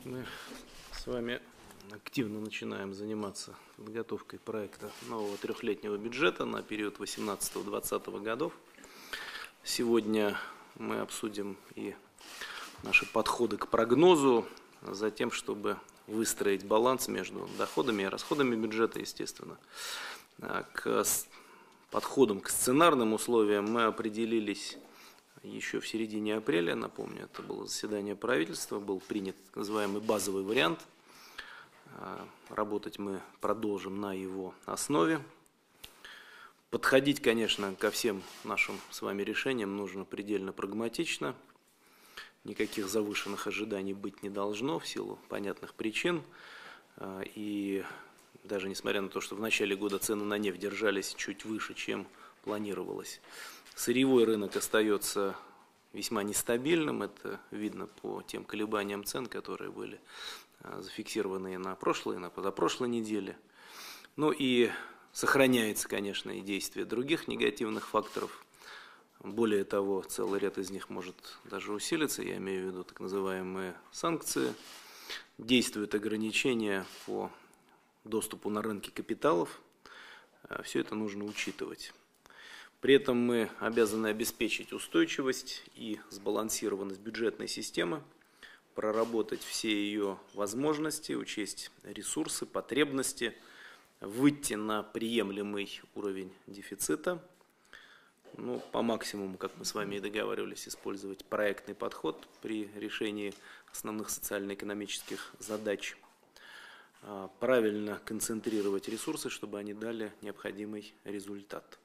Мы с вами активно начинаем заниматься подготовкой проекта нового трехлетнего бюджета на период 2018-2020 годов. Сегодня мы обсудим и наши подходы к прогнозу, за тем, чтобы выстроить баланс между доходами и расходами бюджета, естественно. К подходам к сценарным условиям мы определились еще в середине апреля. Напомню, это было заседание правительства, был принят так называемый базовый вариант. Работать мы продолжим на его основе. Подходить, конечно, ко всем нашим с вами решениям нужно предельно прагматично. Никаких завышенных ожиданий быть не должно в силу понятных причин. И даже несмотря на то, что в начале года цены на нефть держались чуть выше, чем планировалось, сырьевой рынок остается весьма нестабильным. Это видно по тем колебаниям цен, которые были зафиксированы на прошлой и на позапрошлой неделе. Ну и сохраняется, конечно, и действие других негативных факторов. Более того, целый ряд из них может даже усилиться. Я имею в виду так называемые санкции. Действуют ограничения по доступу на рынки капиталов. Все это нужно учитывать. При этом мы обязаны обеспечить устойчивость и сбалансированность бюджетной системы, проработать все ее возможности, учесть ресурсы, потребности, выйти на приемлемый уровень дефицита. По максимуму, как мы с вами и договаривались, использовать проектный подход при решении основных социально-экономических задач. Правильно концентрировать ресурсы, чтобы они дали необходимый результат.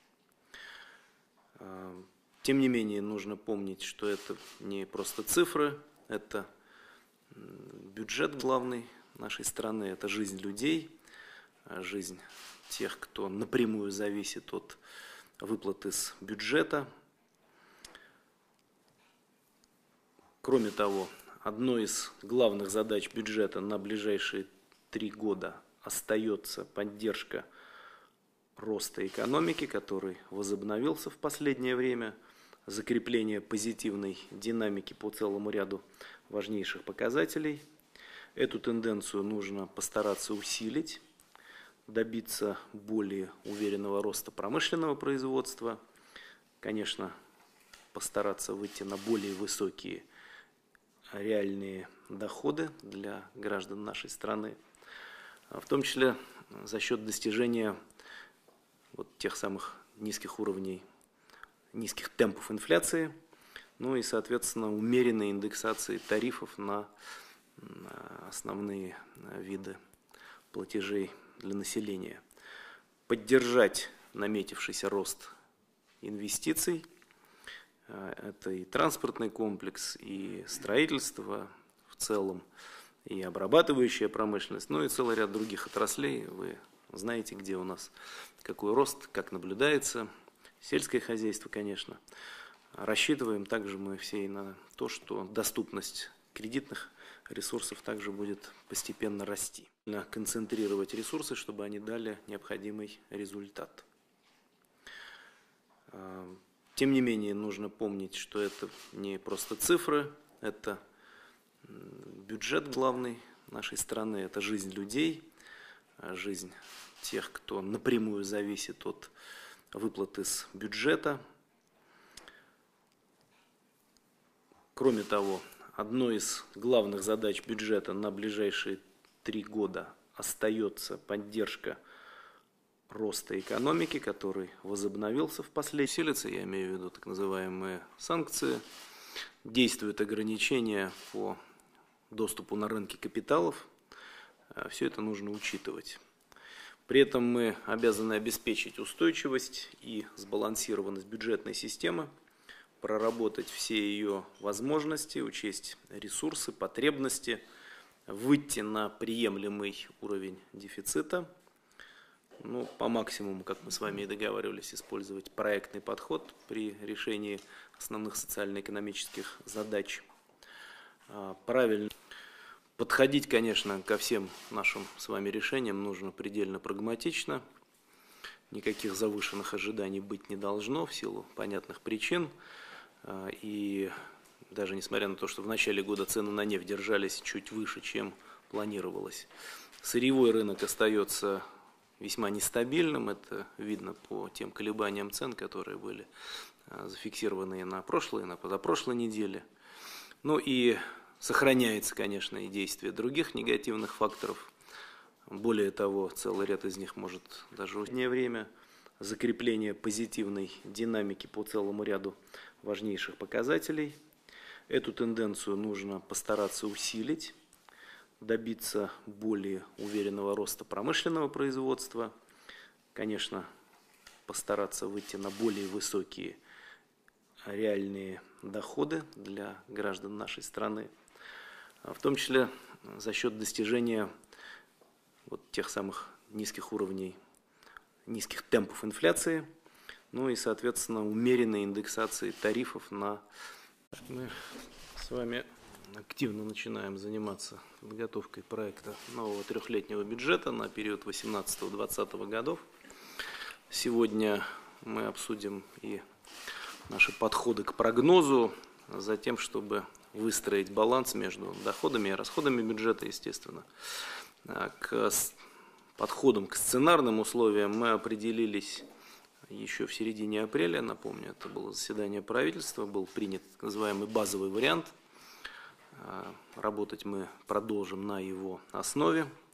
Тем не менее, нужно помнить, что это не просто цифры, это бюджет главный нашей страны, это жизнь людей, жизнь тех, кто напрямую зависит от выплат из бюджета. Кроме того, одной из главных задач бюджета на ближайшие 3 года остается поддержка роста экономики, который возобновился в последнее время, закрепление позитивной динамики по целому ряду важнейших показателей. Эту тенденцию нужно постараться усилить, добиться более уверенного роста промышленного производства, конечно, постараться выйти на более высокие реальные доходы для граждан нашей страны, в том числе за счет достижения тех самых низких уровней, низких темпов инфляции, и, соответственно, умеренной индексации тарифов на основные виды платежей для населения. Поддержать наметившийся рост инвестиций, это и транспортный комплекс, и строительство в целом, и обрабатывающая промышленность, и целый ряд других отраслей. Вы знаете, где у нас какой рост, как наблюдается. Сельское хозяйство, конечно. Рассчитываем также мы все и на то, что доступность кредитных ресурсов также будет постепенно расти. Концентрировать ресурсы, чтобы они дали необходимый результат. Тем не менее, нужно помнить, что это не просто цифры, это бюджет главный нашей страны, это жизнь людей, жизнь тех, кто напрямую зависит от выплат из бюджета. Кроме того, одной из главных задач бюджета на ближайшие 3 года остается поддержка роста экономики, который возобновился в последние месяцы. Я имею в виду так называемые санкции. Действуют ограничения по доступу на рынки капиталов. Все это нужно учитывать. При этом мы обязаны обеспечить устойчивость и сбалансированность бюджетной системы, проработать все ее возможности, учесть ресурсы, потребности, выйти на приемлемый уровень дефицита. По максимуму, как мы с вами и договаривались, использовать проектный подход при решении основных социально-экономических задач. Правильно подходить, конечно, ко всем нашим с вами решениям нужно предельно прагматично. Никаких завышенных ожиданий быть не должно в силу понятных причин. И даже несмотря на то, что в начале года цены на нефть держались чуть выше, чем планировалось. Сырьевой рынок остается весьма нестабильным, это видно по тем колебаниям цен, которые были зафиксированы и на прошлой, и на позапрошлой неделе. Ну и сохраняется, конечно, и действие других негативных факторов. Более того, целый ряд из них может даже в время закрепления позитивной динамики по целому ряду важнейших показателей. Эту тенденцию нужно постараться усилить, добиться более уверенного роста промышленного производства, конечно, постараться выйти на более высокие реальные доходы для граждан нашей страны, в том числе за счет достижения вот тех самых низких уровней, низких темпов инфляции, ну и, соответственно, умеренной индексации тарифов на... Мы с вами активно начинаем заниматься подготовкой проекта нового трехлетнего бюджета на период 2018-2020 годов. Сегодня мы обсудим и наши подходы к прогнозу, за тем, чтобы выстроить баланс между доходами и расходами бюджета, естественно. К подходам к сценарным условиям мы определились еще в середине апреля. Напомню, это было заседание правительства, был принят так называемый базовый вариант. Работать мы продолжим на его основе.